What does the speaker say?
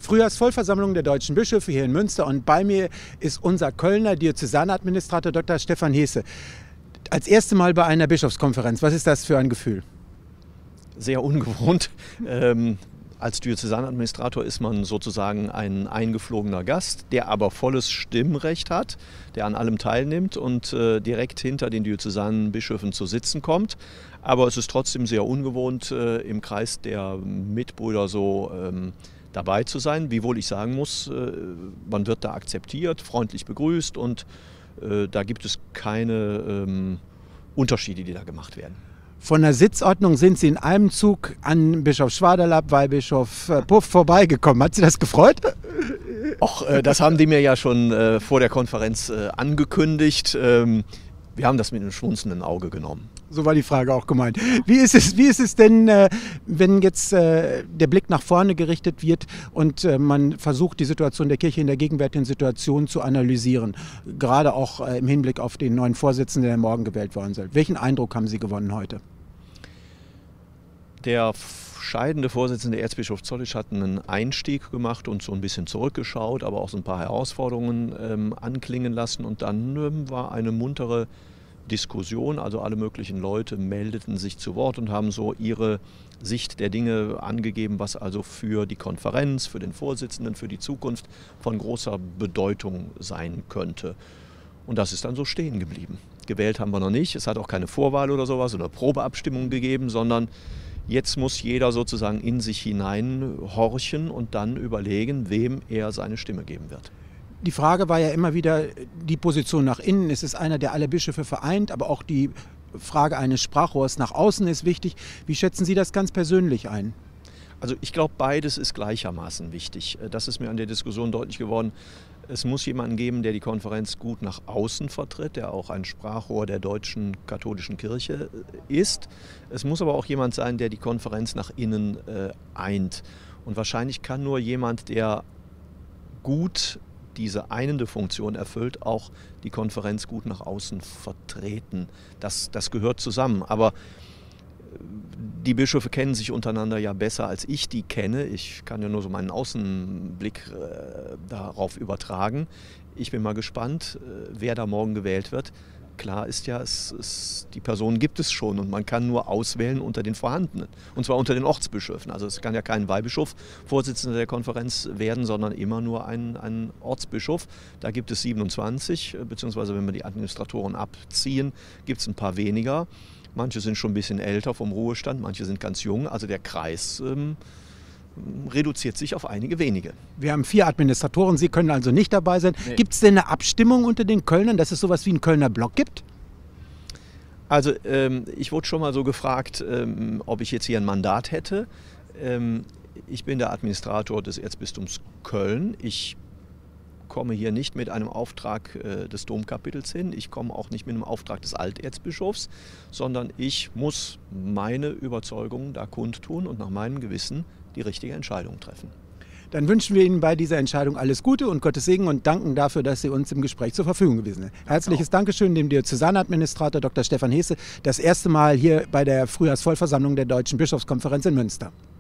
Frühjahrsvollversammlung der deutschen Bischöfe hier in Münster und bei mir ist unser Kölner Diözesanadministrator Dr. Stefan Heese. Als erstes Mal bei einer Bischofskonferenz, was ist das für ein Gefühl? Sehr ungewohnt. Als Diözesanadministrator ist man sozusagen ein eingeflogener Gast, der aber volles Stimmrecht hat, der an allem teilnimmt und direkt hinter den Diözesanbischöfen zu sitzen kommt. Aber es ist trotzdem sehr ungewohnt, im Kreis der Mitbrüder so dabei zu sein. Wiewohl ich sagen muss, man wird da akzeptiert, freundlich begrüßt und da gibt es keine Unterschiede, die da gemacht werden. Von der Sitzordnung sind Sie in einem Zug an Bischof Schwaderlapp, Weihbischof Puff vorbeigekommen. Hat Sie das gefreut? Och, das haben die mir ja schon vor der Konferenz angekündigt. Wir haben das mit einem schmunzelnden Auge genommen. So war die Frage auch gemeint. Wie ist es denn, wenn jetzt der Blick nach vorne gerichtet wird und man versucht, die Situation der Kirche in der gegenwärtigen Situation zu analysieren, gerade auch im Hinblick auf den neuen Vorsitzenden, der morgen gewählt worden soll. Welchen Eindruck haben Sie gewonnen heute? Der scheidende Vorsitzende Erzbischof Zollitsch hat einen Einstieg gemacht und so ein bisschen zurückgeschaut, aber auch so ein paar Herausforderungen anklingen lassen. Und dann war eine muntere Diskussion, also alle möglichen Leute meldeten sich zu Wort und haben so ihre Sicht der Dinge angegeben, was also für die Konferenz, für den Vorsitzenden, für die Zukunft von großer Bedeutung sein könnte. Und das ist dann so stehen geblieben. Gewählt haben wir noch nicht, es hat auch keine Vorwahl oder sowas oder Probeabstimmung gegeben, sondern jetzt muss jeder sozusagen in sich hineinhorchen und dann überlegen, wem er seine Stimme geben wird. Die Frage war ja immer wieder die Position nach innen. Es ist einer, der alle Bischöfe vereint, aber auch die Frage eines Sprachrohrs nach außen ist wichtig. Wie schätzen Sie das ganz persönlich ein? Also ich glaube, beides ist gleichermaßen wichtig. Das ist mir an der Diskussion deutlich geworden. Es muss jemanden geben, der die Konferenz gut nach außen vertritt, der auch ein Sprachrohr der deutschen katholischen Kirche ist. Es muss aber auch jemand sein, der die Konferenz nach innen eint. Und wahrscheinlich kann nur jemand, der gut diese einende Funktion erfüllt, auch die Konferenz gut nach außen vertreten. Das gehört zusammen. Aber die Bischöfe kennen sich untereinander ja besser, als ich die kenne. Ich kann ja nur so meinen Außenblick darauf übertragen. Ich bin mal gespannt, wer da morgen gewählt wird. Klar ist ja, die Person gibt es schon und man kann nur auswählen unter den Vorhandenen. Und zwar unter den Ortsbischöfen. Also es kann ja kein Weihbischof Vorsitzender der Konferenz werden, sondern immer nur ein Ortsbischof. Da gibt es 27, beziehungsweise wenn wir die Administratoren abziehen, gibt es ein paar weniger. Manche sind schon ein bisschen älter vom Ruhestand, manche sind ganz jung. Also der Kreis reduziert sich auf einige wenige. Wir haben 4 Administratoren, Sie können also nicht dabei sein. Nee. Gibt es denn eine Abstimmung unter den Kölnern, dass es sowas wie einen Kölner Block gibt? Also ich wurde schon mal so gefragt, ob ich jetzt hier ein Mandat hätte. Ich bin der Administrator des Erzbistums Köln. Ich komme hier nicht mit einem Auftrag des Domkapitels hin, ich komme auch nicht mit einem Auftrag des Alterzbischofs, sondern ich muss meine Überzeugung da kundtun und nach meinem Gewissen die richtige Entscheidung treffen. Dann wünschen wir Ihnen bei dieser Entscheidung alles Gute und Gottes Segen und danken dafür, dass Sie uns im Gespräch zur Verfügung gewesen sind. Herzliches Dankeschön dem Diözesanadministrator Dr. Stefan Heese, das erste Mal hier bei der Frühjahrsvollversammlung der Deutschen Bischofskonferenz in Münster.